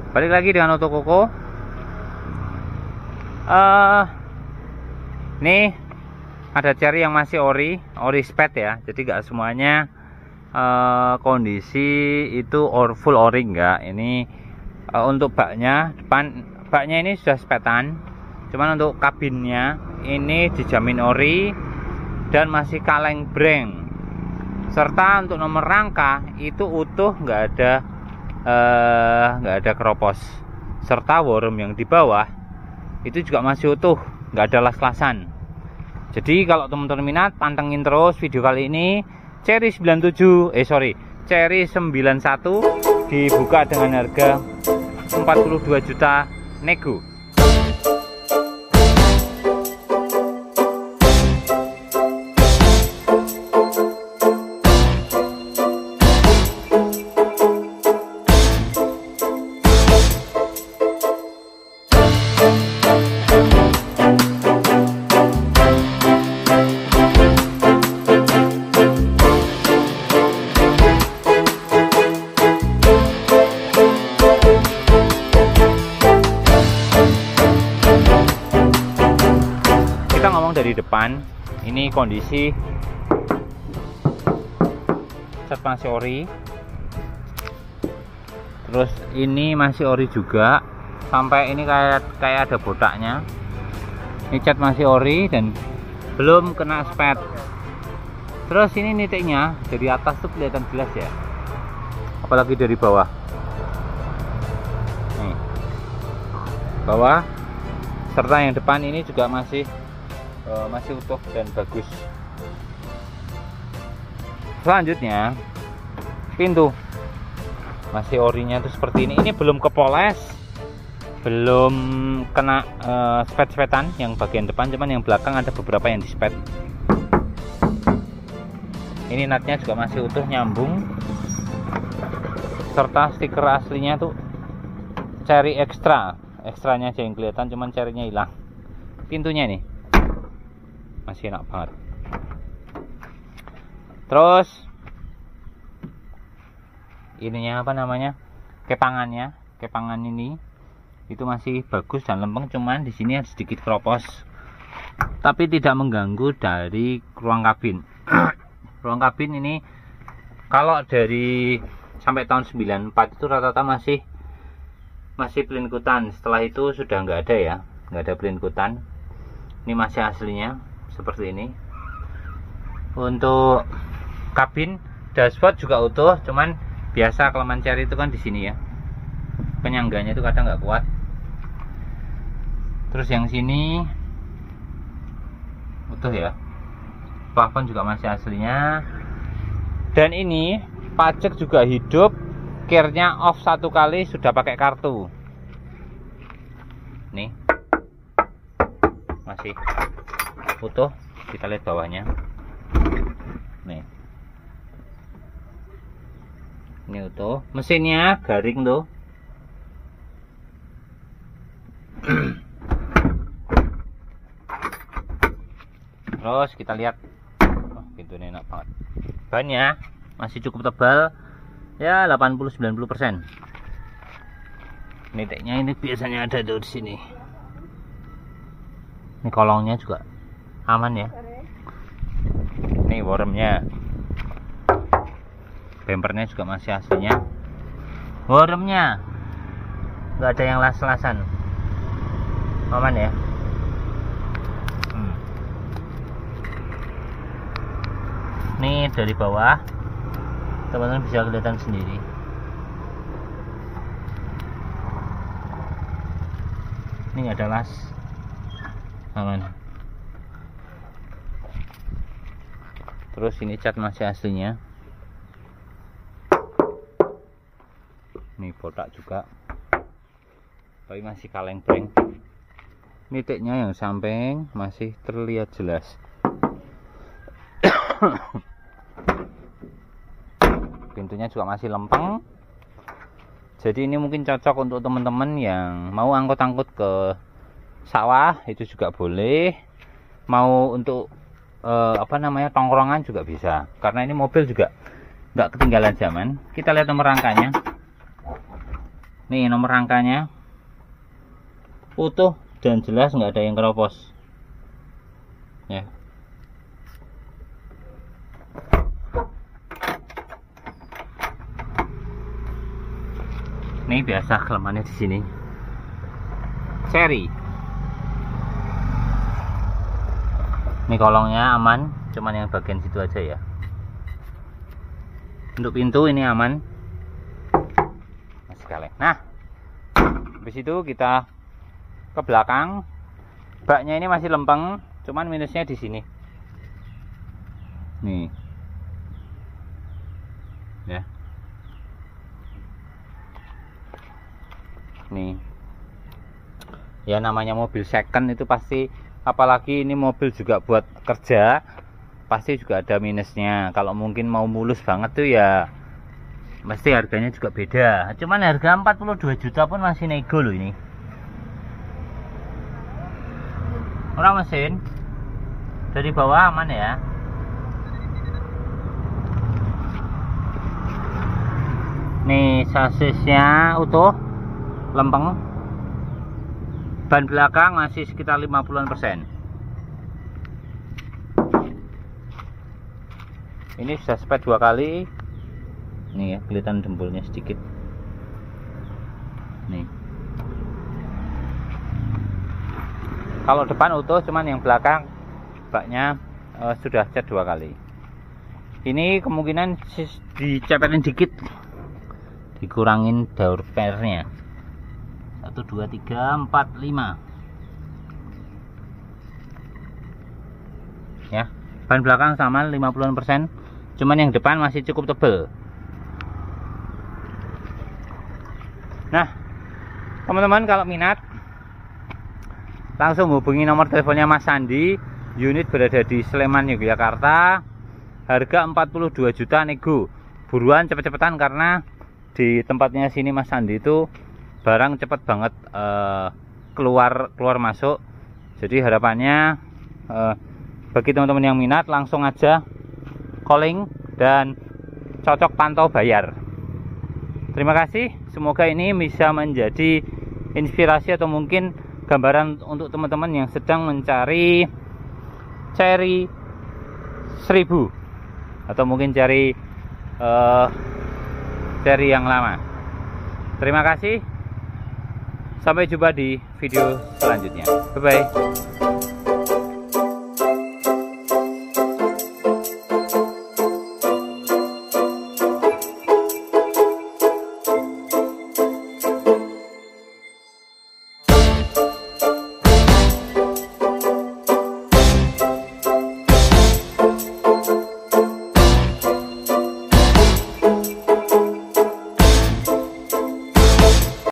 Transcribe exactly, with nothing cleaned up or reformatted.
Balik lagi dengan Otokoko. Uh, nih ada cherry yang masih ori, ori sped ya. Jadi nggak semuanya uh, kondisi itu or full ori, enggak. Ini uh, untuk baknya, depan baknya ini sudah spedan. Cuman untuk kabinnya ini dijamin ori dan masih kaleng breng. Serta untuk nomor rangka itu utuh, nggak ada uh, nggak ada keropos. Serta worm yang di bawah itu juga masih utuh, nggak ada las-lasan. Jadi kalau teman-teman minat, pantengin terus video kali ini. Cherry sembilan puluh tujuh, eh sorry, Cherry sembilan puluh satu dibuka dengan harga empat puluh dua juta nego. Kita ngomong dari depan, ini kondisi cat masih ori, terus ini masih ori juga, sampai ini kayak kayak ada botaknya. Ini cat masih ori dan belum kena spet. Terus ini nitiknya dari atas tuh kelihatan jelas ya, apalagi dari bawah. Nih, bawah serta yang depan ini juga masih Uh, masih utuh dan bagus. Selanjutnya pintu masih orinya tuh seperti ini. Ini belum kepoles, belum kena uh, spet-spetan yang bagian depan, cuman yang belakang ada beberapa yang di spet. Ini natnya juga masih utuh, nyambung, serta stiker aslinya tuh Cherry extra, ekstranya aja yang kelihatan, cuman Cherry-nya hilang. Pintunya nih masih enak banget. Terus ininya apa namanya, kepangannya, kepangan ini itu masih bagus dan lempeng, cuman di sini ada sedikit keropos, tapi tidak mengganggu dari ruang kabin. Ruang kabin ini kalau dari sampai tahun sembilan puluh empat itu rata-rata masih masih pelinkutan. Setelah itu sudah nggak ada ya, nggak ada pelinkutan. Ini masih aslinya seperti ini. Untuk kabin, dashboard juga utuh, cuman biasa kelemahan Cherry itu kan di sini ya, penyangganya itu kadang nggak kuat. Terus yang sini utuh ya, plafon juga masih aslinya. Dan ini pajak juga hidup, kirnya off satu kali sudah pakai kartu. Nih masih utuh, kita lihat bawahnya. Nih, ini utuh, mesinnya garing tuh. Terus kita lihat, oh, pintunya enak banget. Bannya masih cukup tebal ya, delapan puluh sampai sembilan puluh persen. Nitiknya ini biasanya ada di sini. Ini kolongnya juga aman ya. Ini wormnya, bempernya juga masih aslinya. Wormnya nggak ada yang las-lasan, aman ya. hmm. Ini dari bawah teman-teman bisa kelihatan sendiri. Ini nggak ada las, aman. Terus ini cat masih aslinya. Ini botak juga, tapi masih kaleng breng. Nitiknya yang samping masih terlihat jelas. Pintunya juga masih lempeng. Jadi ini mungkin cocok untuk teman-teman yang mau angkut-angkut ke sawah, itu juga boleh. Mau untuk eh, apa namanya, tongkrongan juga bisa, karena ini mobil juga nggak ketinggalan zaman. Kita lihat nomor rangkanya. Nih nomor rangkanya utuh dan jelas, nggak ada yang keropos ya. Ini biasa kelemahannya di sini. Seri. Ini kolongnya aman, cuman yang bagian situ aja ya. Untuk pintu ini aman. Masih kaleng. Nah, habis itu kita ke belakang. Baknya ini masih lempeng, cuman minusnya di sini. Nih. Ya. Nih ya, namanya mobil second itu pasti, apalagi ini mobil juga buat kerja, pasti juga ada minusnya. Kalau mungkin mau mulus banget tuh ya mesti harganya juga beda. Cuman harga empat puluh dua juta pun masih nego loh ini. Orang mesin dari bawah aman ya. Nih sasisnya utuh, lempeng. Ban belakang masih sekitar lima puluhan persen. Ini sudah spet dua kali. Nih ya, kelihatan jempolnya sedikit. Nih. Kalau depan utuh, cuman yang belakang baknya uh, sudah cat dua kali. Ini kemungkinan dicepetin dikit, dikurangin door pairnya. Satu, dua, tiga, empat, lima. Ya, ban belakang sama lima puluhan persen, cuman yang depan masih cukup tebel. Nah, teman-teman kalau minat langsung hubungi nomor teleponnya Mas Sandi. Unit berada di Sleman, Yogyakarta. Harga empat puluh dua juta nego. Buruan cepet-cepetan karena di tempatnya sini Mas Sandi itu barang cepet banget uh, keluar keluar masuk. Jadi harapannya uh, bagi teman-teman yang minat langsung aja calling dan cocok pantau bayar. Terima kasih, semoga ini bisa menjadi inspirasi atau mungkin gambaran untuk teman-teman yang sedang mencari Cherry seribu atau mungkin cari uh, Cherry yang lama. Terima kasih. Sampai jumpa di video selanjutnya. Bye bye.